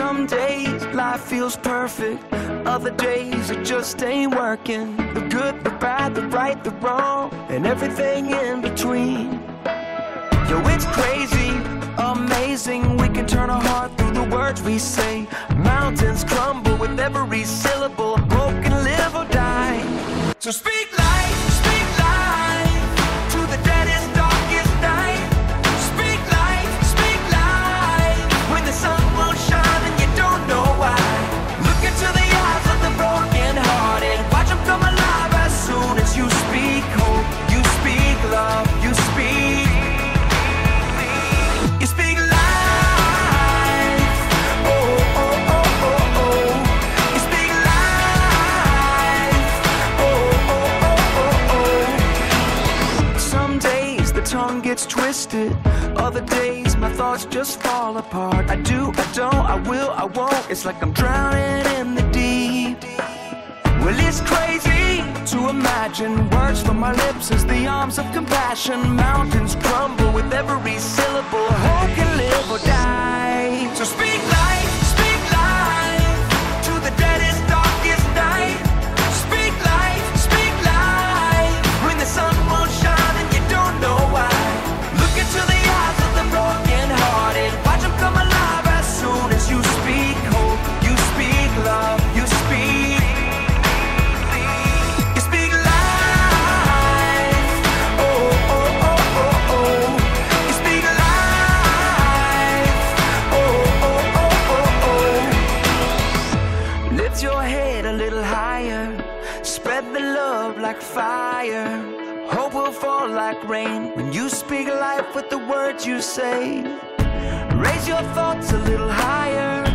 Some days life feels perfect, other days it just ain't working. The good, the bad, the right, the wrong, and everything in between. Yo, it's crazy, amazing. We can turn our heart through the words we say. Mountains crumble with every syllable. A broken live or die. So speak life, speak life to the deadest, darkest night. Speak life, speak life when the sun won't shine and you don't know why. Look into the eyes of the broken hearted. Watch them come alive as soon as you speak hope. You speak love, you speak. You speak life. Oh, oh, oh, oh, oh. You speak life. Oh, oh, oh, oh, oh. Some days the tongue gets twisted. Other days my thoughts just fall apart. I do, I don't, I will, I won't. It's like I'm drowning in the deep. Well, it's crazy to imagine words from my lips as the arms of compassion. Mountains crumble with every syllable. Hope can live or die. So speak life to the deadest, darkest night. Speak life when the sun won't shine and you don't know why. Look into the eyes of the broken hearted. Watch them come alive as soon as you speak hope. You speak love, you speak. You speak life. Oh, oh, oh, oh, oh. You speak life. Oh, oh, oh, oh, oh. Lift your head a little higher. Spread the love like fire. Hope will fall like rain when you speak life with the words you say. Raise your thoughts a little higher.